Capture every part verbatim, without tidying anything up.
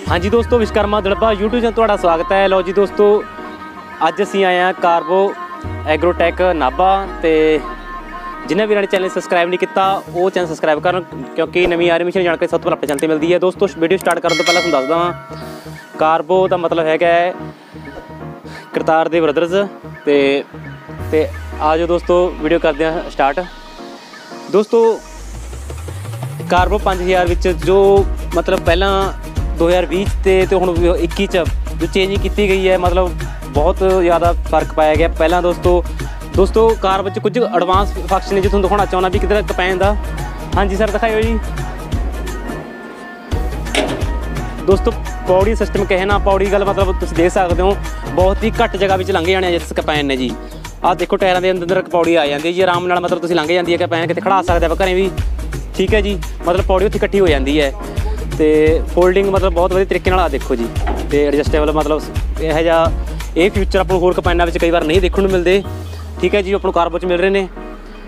हाँ जी दोस्तों, विश्वकर्मा दड़बा यूट्यूब चैनल तुहाडा स्वागत है। लो जी दोस्तों, अज असी आए हैं कार्बो एग्रोटेक नाभा। तो जिन्हें भी चैनल सबसक्राइब नहीं किया वो चैनल सबसक्राइब कर, क्योंकि नवी आ रही मशीन जानकारी सब तो पहले अपने चैनल मिलती है। दोस्तों वीडियो स्टार्ट करने तो पहले तुहानूं दसदा वां, कार्बो का मतलब है करतार दे ब्रदर्स। तो ते आ जाओ दोस्तों, वीडियो करते हैं स्टार्ट। दोस्तों कार्बो पाँच हज़ार विच जो मतलब पहला दो हज़ार बीस तो हुण इक्की च जो चेंजिंग की गई है, मतलब बहुत ज़्यादा फर्क पाया गया। पहला दोस्तों दोस्तों कार में कुछ एडवांस फंक्शन है जो तुहानूं दिखाना चाहना भी किधर कंपाइन का। हाँ जी सर दिखाओ जी। दोस्तों पौड़ी सिस्टम कहना पौड़ी गल मतलब तुम देख सकते हो, बहुत ही घट जगह में लंघ जाने जिस कंपाइन ने जी। आ देखो टायरों के अंदर पौड़ी आ जाती है जी, आराम नाल मतलब तुम लंघ जाती है। कंपाइन कितने खड़ा सकते हैं घरें भी, ठीक है जी। मतलब पौड़ी उत्थे इकट्ठी हो जाती है। तो फोल्डिंग मतलब बहुत वधिया तरीके नाल आ देखो जी। तो एडजस्टेबल मतलब यह जा ये फ्यूचर आपको होर कंपाइनां विच कई बार नहीं देखने को मिलते, ठीक है जी, अपनों कार्बो च मिल रहे हैं।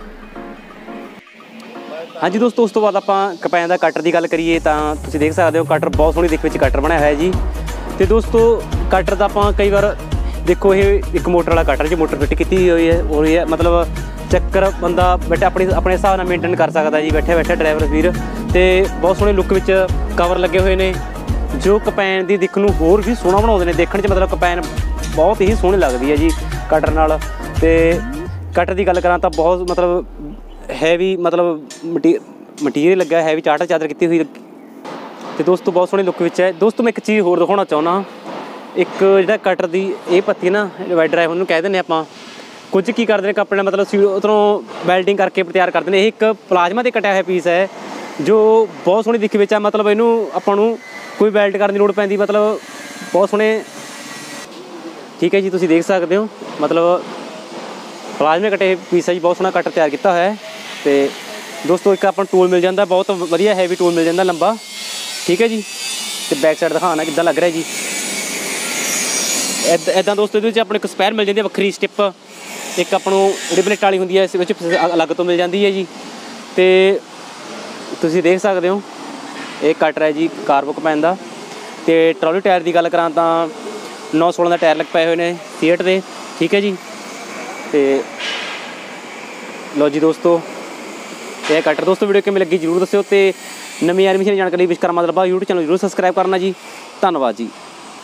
हाँ जी दोस्तों, उस तो बाद आप कंपाइन का कटर की गल करिए तो तुम देख सकते हो कटर बहुत सोहनी दिख कटर बनाया है जी। तो दोस्तों कटर का आप कई बार देखो ये एक मोटर वाला कटर जी, मोटर फिट की हुई है हो रही है, मतलब चक्कर बंदा बैठे अपने अपने हिसाब से मेनटेन कर सकता जी, बैठे बैठे ड्राइवर वीर। तो बहुत सोहने लुक में कवर लगे हुए हैं जो कंपाइन की दिख नूं होर भी सोहना बनाते हैं। देखने च मतलब कंपाइन बहुत ही सोहनी लगती है जी कटर नाल। तो कटर की गल करा तो बहुत मतलब हैवी मतलब मटी मटीरियल लगा हैवी चार्टर चादर की हुई। तो दोस्तों बहुत सोहनी लुक में है। दोस्तों मैं एक चीज़ होर दिखाना चाहना, एक जो कटर की ये पत्ती ना वाइड ड्राइव उन्होंने कह दें आप, कुछ की करते हैं अपने मतलब उधरों वैल्डिंग करके तैयार करते हैं। एक प्लाजमा से कटिया हुआ पीस है जो बहुत सोहनी दिख विच है, मतलब इनू आपां नूं कोई वैल्ड करने की लोड़ पैंदी, मतलब बहुत सोहने, ठीक है जी। तुसीं देख सकते हो मतलब प्लाजमे कटे पीस है जी, बहुत सोहना कटर तैयार किया है। तो दोस्तों एक अपन टूल मिल जाता, बहुत वधिया हैवी टूल मिल जाता लंबा, ठीक है जी। तो बैक साइड दिखाना किद्दां लग रहा है जी। इदा दोस्तों ये अपने स्पैर मिल जाती है वक्री स्टिप, एक अपनों जी प्लेट वाली होंगी है इस अलग तो मिल जाती है जी। तो तुसीं देख सकते हो ये कटर है जी कार्बो कंपाइन का। तो ट्रॉली टायर की गल करा तो नौ सोलह का टायर लग पाए हुए हैं सीएट के, ठीक है जी। तो लो जी दोस्तों यह कटर दोस्तों वीडियो किमें लगी जरूर दस्यो। तो नवीं आ रही मशीन जानकारी विश्वकर्मा दड़बा यूट्यूब चैनल जरूर सबसक्राइब करना जी। धन्यवाद जी।